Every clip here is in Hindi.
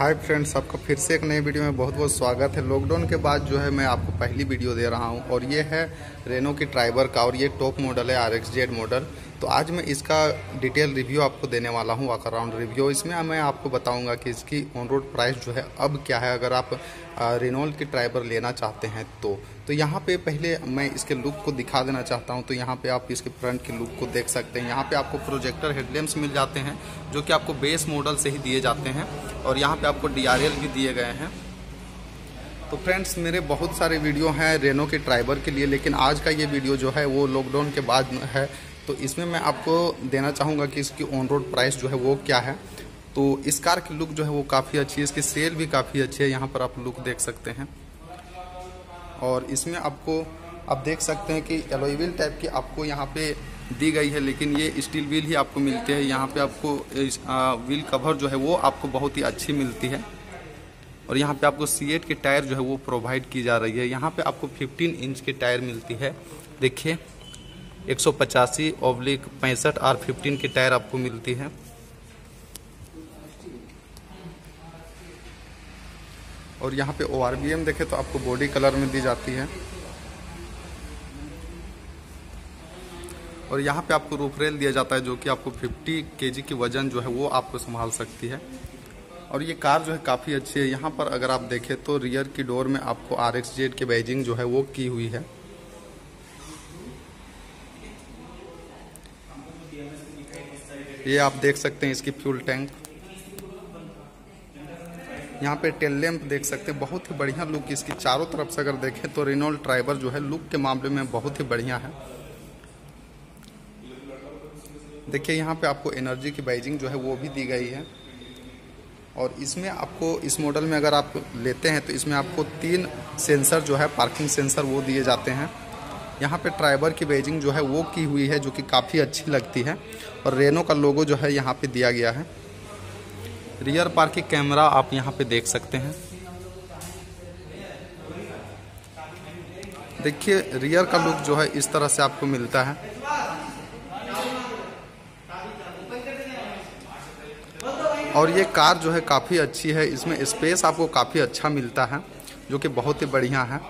हाय फ्रेंड्स, आपका फिर से एक नई वीडियो में बहुत बहुत स्वागत है। लॉकडाउन के बाद जो है मैं आपको पहली वीडियो दे रहा हूं और ये है रेनो की ट्राइबर का और ये टॉप मॉडल है RXZ मॉडल। तो आज मैं इसका डिटेल रिव्यू आपको देने वाला हूं, वॉक अराउंड रिव्यू। इसमें मैं आपको बताऊंगा कि इसकी ऑन रोड प्राइस जो है अब क्या है अगर आप रेनॉल्ट की ट्राइबर लेना चाहते हैं तो यहाँ पे पहले मैं इसके लुक को दिखा देना चाहता हूँ। तो यहाँ पे आप इसके फ्रंट के लुक को देख सकते हैं। यहाँ पे आपको प्रोजेक्टर हेडलैम्प्स मिल जाते हैं जो कि आपको बेस मॉडल से ही दिए जाते हैं और यहाँ पे आपको DRL भी दिए गए हैं। तो फ्रेंड्स, मेरे बहुत सारे वीडियो हैं रेनो के ट्राइबर के लिए, लेकिन आज का ये वीडियो जो है वो लॉकडाउन के बाद है। तो इसमें मैं आपको देना चाहूँगा कि इसकी ऑन रोड प्राइस जो है वो क्या है। तो इस कार की लुक जो है वो काफ़ी अच्छी है, इसकी सेल भी काफ़ी अच्छी है। यहाँ पर आप लुक देख सकते हैं और इसमें आपको आप देख सकते हैं कि एलॉय व्हील टाइप की आपको यहाँ पे दी गई है, लेकिन ये स्टील व्हील ही आपको मिलती है। यहाँ पे आपको व्हील कवर जो है वो आपको बहुत ही अच्छी मिलती है और यहाँ पे आपको C8 के टायर जो है वो प्रोवाइड की जा रही है। यहाँ पे आपको 15 इंच के टायर मिलती है। देखिए 185/65 R15 के टायर आपको मिलती है। और यहाँ पे ORBM देखें तो आपको बॉडी कलर में दी जाती है और यहाँ पे आपको रूफ रेल दिया जाता है जो कि आपको 50 kg की वजन जो है वो आपको संभाल सकती है। और ये कार जो है काफ़ी अच्छी है। यहाँ पर अगर आप देखें तो रियर की डोर में आपको RXZ की बैजिंग जो है वो की हुई है। ये आप देख सकते हैं इसकी फ्यूल टैंक। यहाँ पे टेल लैंप देख सकते हैं, बहुत ही बढ़िया लुक इसकी। चारों तरफ से अगर देखें तो रेनॉल्ट ट्राइबर जो है लुक के मामले में बहुत ही बढ़िया है। देखिए यहाँ पे आपको एनर्जी की बैजिंग जो है वो भी दी गई है और इसमें आपको इस मॉडल में अगर आप लेते हैं तो इसमें आपको 3 सेंसर जो है पार्किंग सेंसर वो दिए जाते हैं। यहाँ पे ट्राइबर की बैजिंग जो है वो की हुई है जो कि काफ़ी अच्छी लगती है और रेनो का लोगो जो है यहाँ पे दिया गया है। रियर पार्किंग कैमरा आप यहाँ पे देख सकते हैं। देखिए रियर का लुक जो है इस तरह से आपको मिलता है। और ये कार जो है काफ़ी अच्छी है, इसमें स्पेस आपको काफ़ी अच्छा मिलता है जो कि बहुत ही बढ़िया है।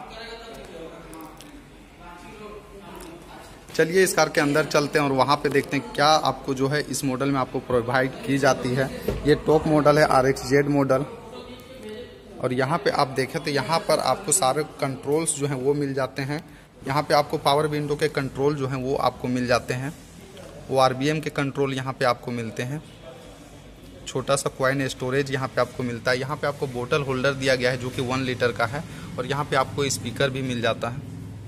चलिए इस कार के अंदर चलते हैं और वहाँ पे देखते हैं क्या आपको जो है इस मॉडल में आपको प्रोवाइड की जाती है। ये टॉप मॉडल है RXZ मॉडल और यहाँ पे आप देखें तो यहाँ पर आपको सारे कंट्रोल्स जो हैं वो मिल जाते हैं। यहाँ पे आपको पावर विंडो के कंट्रोल जो हैं वो आपको मिल जाते हैं। ORBM के कंट्रोल यहाँ पे आपको मिलते हैं। छोटा सा कॉइन स्टोरेज यहाँ पे आपको मिलता है। यहाँ पे आपको बोतल होल्डर दिया गया है जो कि 1 लीटर का है और यहाँ पे आपको स्पीकर भी मिल जाता है।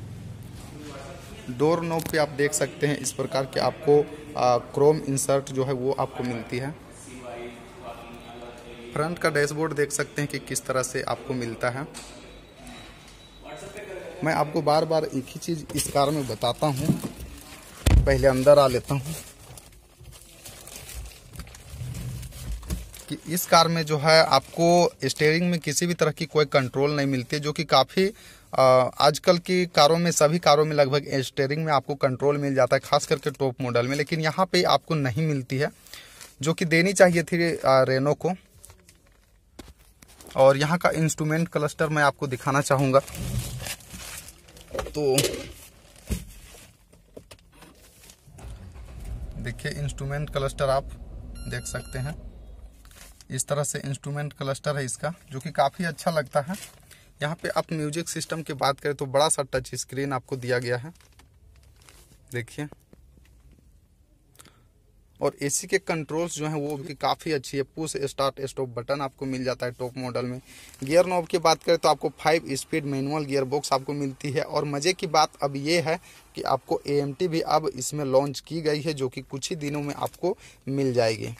डोर नॉब पे आप देख सकते हैं इस प्रकार के आपको क्रोम इंसर्ट जो है वो आपको मिलती है। फ्रंट का डैशबोर्ड देख सकते हैं कि किस तरह से आपको मिलता है। मैं आपको बार बार एक ही चीज़ इस कार में बताता हूँ। पहले अंदर आ लेता हूँ कि इस कार में जो है आपको स्टीयरिंग में किसी भी तरह की कोई कंट्रोल नहीं मिलती है, जो कि काफ़ी आजकल की कारों में सभी कारों में लगभग स्टीयरिंग में आपको कंट्रोल मिल जाता है, खास करके टॉप मॉडल में, लेकिन यहाँ पे आपको नहीं मिलती है जो कि देनी चाहिए थी रेनो को। और यहाँ का इंस्ट्रूमेंट क्लस्टर मैं आपको दिखाना चाहूँगा। तो देखिए इंस्ट्रूमेंट क्लस्टर आप देख सकते हैं, इस तरह से इंस्ट्रूमेंट क्लस्टर है इसका जो कि काफ़ी अच्छा लगता है। यहाँ पे आप म्यूजिक सिस्टम की बात करें तो बड़ा सा टच स्क्रीन आपको दिया गया है, देखिए। और AC के कंट्रोल्स जो हैं वो भी काफ़ी अच्छी है। पुश स्टार्ट स्टॉप बटन आपको मिल जाता है टॉप मॉडल में। गियर नॉब की बात करें तो आपको 5 स्पीड मैनुअल गियर बॉक्स आपको मिलती है। और मज़े की बात अब ये है कि आपको AMT भी अब इसमें लॉन्च की गई है जो कि कुछ ही दिनों में आपको मिल जाएगी।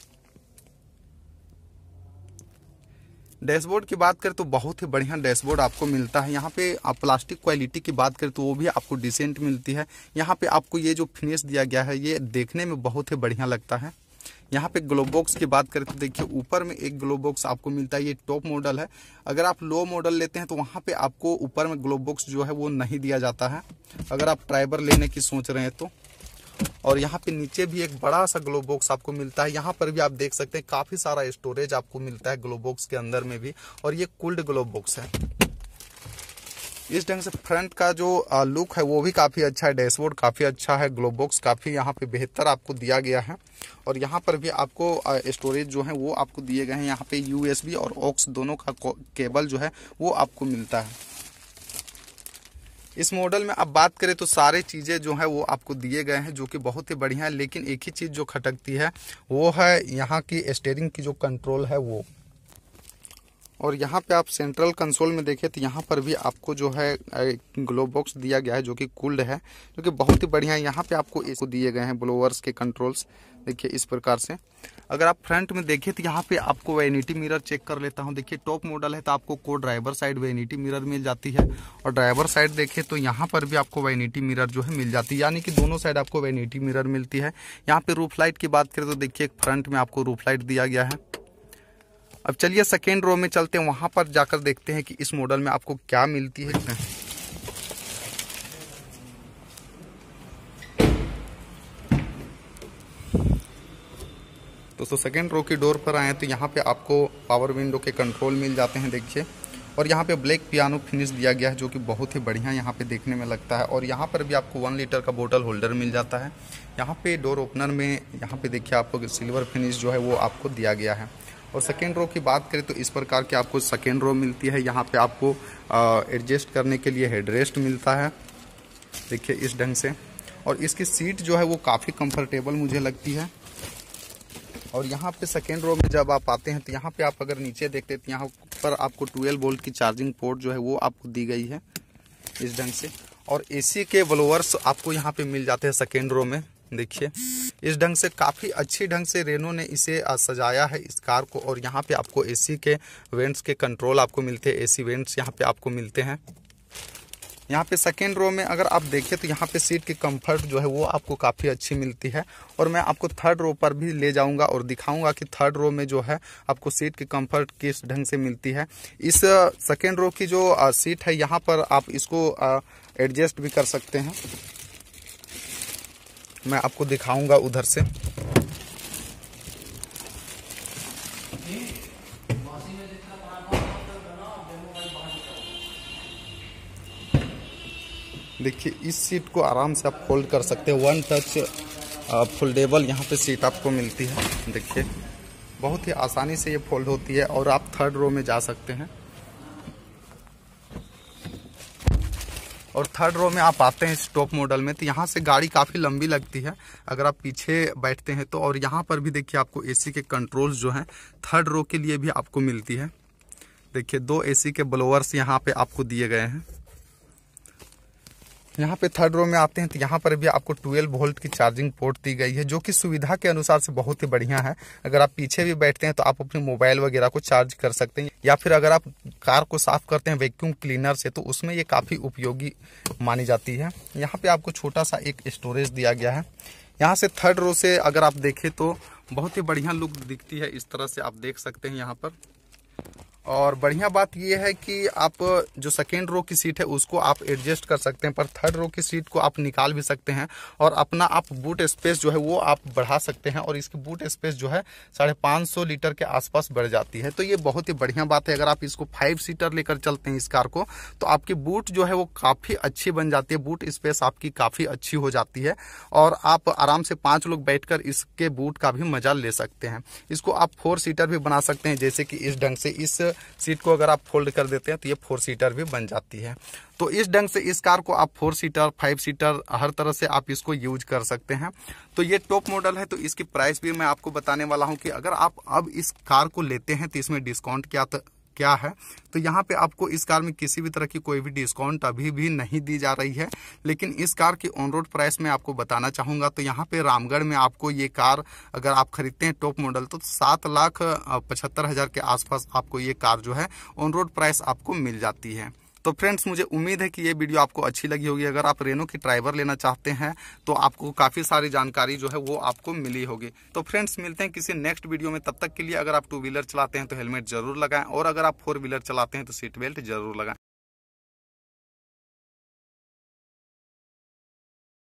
डैशबोर्ड की बात करें तो बहुत ही बढ़िया डैशबोर्ड आपको मिलता है। यहाँ पे आप प्लास्टिक क्वालिटी की बात करें तो वो भी आपको डिसेंट मिलती है। यहाँ पे आपको ये जो फिनिश दिया गया है ये देखने में बहुत ही बढ़िया लगता है। यहाँ पे ग्लो बॉक्स की बात करें तो देखिए ऊपर में एक ग्लो बॉक्स आपको मिलता है। ये टॉप मॉडल है। अगर आप लो मॉडल लेते हैं तो वहाँ पे आपको ऊपर में ग्लो बॉक्स जो है वो नहीं दिया जाता है, अगर आप ट्राइबर लेने की सोच रहे हैं तो। और यहाँ पे नीचे भी एक बड़ा सा ग्लो बॉक्स आपको मिलता है। यहाँ पर भी आप देख सकते हैं काफी सारा स्टोरेज आपको मिलता है ग्लो बॉक्स के अंदर में भी, और ये कूल्ड ग्लो बॉक्स है। इस ढंग से फ्रंट का जो लुक है वो भी काफी अच्छा है, डैशबोर्ड काफी अच्छा है, ग्लो बॉक्स काफी यहाँ पे बेहतर आपको दिया गया है। और यहाँ पर भी आपको स्टोरेज जो है वो आपको दिए गए हैं। यहाँ पे यूएसबी और ऑक्स दोनों का केबल जो है वो आपको मिलता है। इस मॉडल में अब बात करें तो सारे चीज़ें जो है वो आपको दिए गए हैं, जो कि बहुत ही बढ़िया है। लेकिन एक ही चीज़ जो खटकती है वो है यहाँ की स्टीयरिंग की जो कंट्रोल है वो। और यहाँ पे आप सेंट्रल कंसोल में देखें तो यहाँ पर भी आपको जो है ग्लो बॉक्स दिया गया है जो कि कूल्ड है, जो कि बहुत ही बढ़िया है। यहाँ पे आपको इसको दिए गए हैं ब्लोअर्स के कंट्रोल्स, देखिए इस प्रकार से। अगर आप फ्रंट में देखें तो यहाँ पे आपको वैनिटी मिरर चेक कर लेता हूँ। देखिए टॉप मॉडल है तो आपको को ड्राइवर साइड वैनिटी मिरर मिल जाती है, और ड्राइवर साइड देखें तो यहाँ पर भी आपको वैनिटी मिरर जो है मिल जाती है, यानी कि दोनों साइड आपको वैनिटी मिरर मिलती है। यहाँ पे रूफ लाइट की बात करें तो देखिए फ्रंट में आपको रूफ लाइट दिया गया है। अब चलिए सेकेंड रो में चलते हैं, वहां पर जाकर देखते हैं कि इस मॉडल में आपको क्या मिलती है। दोस्तों सेकेंड रो की डोर पर आए तो यहाँ पे आपको पावर विंडो के कंट्रोल मिल जाते हैं, देखिए। और यहाँ पे ब्लैक पियानो फिनिश दिया गया है जो कि बहुत ही बढ़िया यहाँ पे देखने में लगता है। और यहाँ पर भी आपको 1 लीटर का बोतल होल्डर मिल जाता है। यहाँ पे डोर ओपनर में यहाँ पे देखिए आपको सिल्वर फिनिश जो है वो आपको दिया गया है। और सेकेंड रो की बात करें तो इस प्रकार की आपको सेकेंड रो मिलती है। यहाँ पे आपको एडजस्ट करने के लिए हेडरेस्ट मिलता है, देखिए इस ढंग से। और इसकी सीट जो है वो काफ़ी कंफर्टेबल मुझे लगती है। और यहाँ पे सेकेंड रो में जब आप आते हैं तो यहाँ पे आप अगर नीचे देखते हैं तो यहाँ पर आपको 12 वोल्ट की चार्जिंग पोर्ट जो है वो आपको दी गई है इस ढंग से। और एसी के ब्लोअर्स आपको यहाँ पे मिल जाते हैं सेकेंड रो में, देखिए इस ढंग से। काफ़ी अच्छी ढंग से रेनो ने इसे सजाया है इस कार को। और यहाँ पे आपको एसी के वेंट्स के कंट्रोल आपको मिलते हैं, एसी वेंट्स यहाँ पे आपको मिलते हैं। यहाँ पे सेकेंड रो में अगर आप देखें तो यहाँ पे सीट की कंफर्ट जो है वो आपको काफ़ी अच्छी मिलती है। और मैं आपको थर्ड रो पर भी ले जाऊंगा और दिखाऊंगा कि थर्ड रो में जो है आपको सीट की कंफर्ट किस ढंग से मिलती है। इस सेकेंड रो की जो सीट है यहाँ पर आप इसको एडजस्ट भी कर सकते हैं, मैं आपको दिखाऊंगा उधर से। देखिए इस सीट को आराम से आप फोल्ड कर सकते हैं, 1 टच फोल्डेबल यहाँ पे सीट आपको मिलती है, देखिए बहुत ही आसानी से ये फोल्ड होती है। और आप थर्ड रो में जा सकते हैं। और थर्ड रो में आप आते हैं इस टॉप मॉडल में तो यहाँ से गाड़ी काफ़ी लंबी लगती है अगर आप पीछे बैठते हैं तो। और यहाँ पर भी देखिए आपको एसी के कंट्रोल्स जो हैं थर्ड रो के लिए भी आपको मिलती है, देखिए 2 एसी के ब्लोअर्स यहाँ पे आपको दिए गए हैं। यहाँ पे थर्ड रो में आते हैं तो यहाँ पर भी आपको 12 वोल्ट की चार्जिंग पोर्ट दी गई है, जो कि सुविधा के अनुसार से बहुत ही बढ़िया है। अगर आप पीछे भी बैठते हैं तो आप अपने मोबाइल वगैरह को चार्ज कर सकते हैं, या फिर अगर आप कार को साफ करते हैं वैक्यूम क्लीनर से तो उसमें ये काफ़ी उपयोगी मानी जाती है। यहाँ पे आपको छोटा सा एक स्टोरेज दिया गया है। यहाँ से थर्ड रो से अगर आप देखें तो बहुत ही बढ़िया लुक दिखती है, इस तरह से आप देख सकते हैं यहाँ पर। और बढ़िया बात यह है कि आप जो सेकेंड रो की सीट है उसको आप एडजस्ट कर सकते हैं, पर थर्ड रो की सीट को आप निकाल भी सकते हैं और अपना आप बूट स्पेस जो है वो आप बढ़ा सकते हैं। और इसकी बूट स्पेस जो है 550 लीटर के आसपास बढ़ जाती है, तो ये बहुत ही बढ़िया बात है। अगर आप इसको 5 सीटर लेकर चलते हैं इस कार को तो आपकी बूट जो है वो काफ़ी अच्छी बन जाती है, बूट स्पेस आपकी काफ़ी अच्छी हो जाती है और आप आराम से 5 लोग बैठकर इसके बूट का भी मजा ले सकते हैं। इसको आप 4 सीटर भी बना सकते हैं, जैसे कि इस ढंग से इस सीट को अगर आप फोल्ड कर देते हैं तो ये 4 सीटर भी बन जाती है। तो इस ढंग से इस कार को आप 4 सीटर 5 सीटर हर तरह से आप इसको यूज कर सकते हैं। तो ये टॉप मॉडल है, तो इसकी प्राइस भी मैं आपको बताने वाला हूं कि अगर आप अब इस कार को लेते हैं तो इसमें डिस्काउंट क्या है। तो यहाँ पे आपको इस कार में किसी भी तरह की कोई भी डिस्काउंट अभी भी नहीं दी जा रही है, लेकिन इस कार की ऑन रोड प्राइस मैं आपको बताना चाहूँगा। तो यहाँ पे रामगढ़ में आपको ये कार अगर आप खरीदते हैं टॉप मॉडल तो 7,75,000 के आसपास आपको ये कार जो है ऑन रोड प्राइस आपको मिल जाती है। तो फ्रेंड्स, मुझे उम्मीद है कि ये वीडियो आपको अच्छी लगी होगी। अगर आप रेनो की ड्राइवर लेना चाहते हैं तो आपको काफ़ी सारी जानकारी जो है वो आपको मिली होगी। तो फ्रेंड्स, मिलते हैं किसी नेक्स्ट वीडियो में। तब तक के लिए अगर आप 2 व्हीलर चलाते हैं तो हेलमेट जरूर लगाएं और अगर आप 4 व्हीलर चलाते हैं तो सीट बेल्ट जरूर लगाएं।